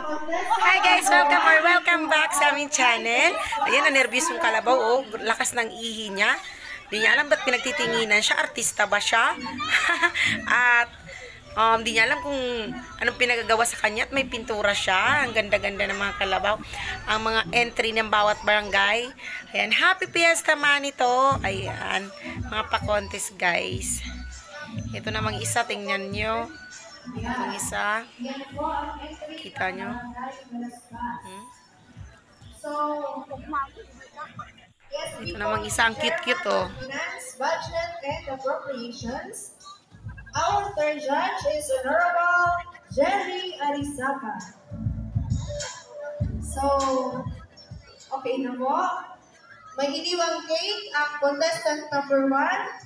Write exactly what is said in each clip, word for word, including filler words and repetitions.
Hi guys! Welcome or welcome back sa aming channel. Ayan, na-nervous yung kalabaw. Oh, lakas ng ihi niya. Di niya alam ba't pinagtitinginan siya. Artista ba siya? At um, di niya alam kung anong pinagagawa sa kanya. At may pintura siya. Ang ganda-ganda ng mga kalabaw. Ang mga entry ng bawat barangay. Ayan, happy fiesta man ito. Ayan, mga pa-contest guys. Ito namang isa, tingnan nyo. Itong isa. Kita nyo? Hmm? Ito namang isa, ang cute-cute oh. Finance, Budget, and Appropriations. Our third judge is Honorable Jerry Arisaka. So, okay na po. May iniwang cake ang contestant number one.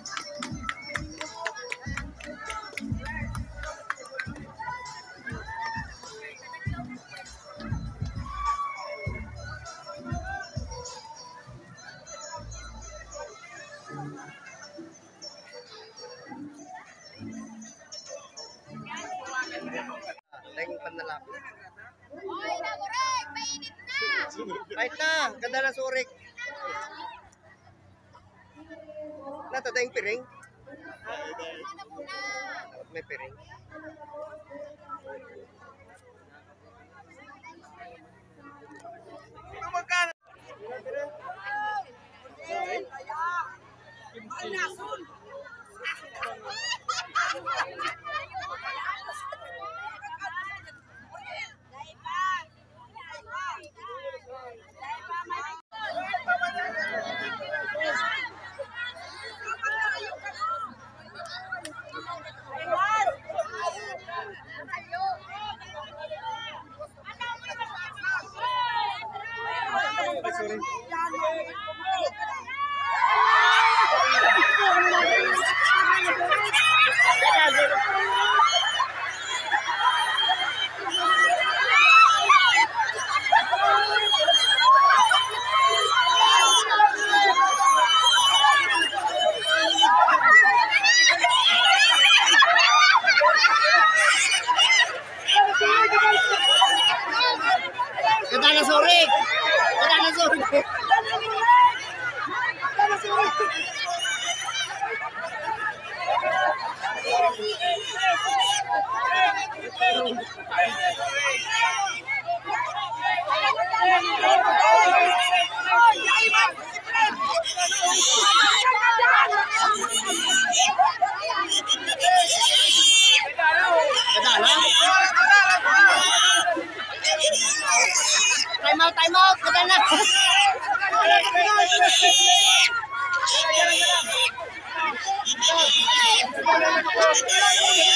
Tayong panlalaki. Hoy, nagurek! Mainit na! Right na! Ganda na surik. Nata tayong piring. Hanap mo na! May piring. Magkano? Sorry. Ganda na surik! Ganda na surik! Ganda na surik! Ganda na? Time out, time out! Ganda na! Ganda na!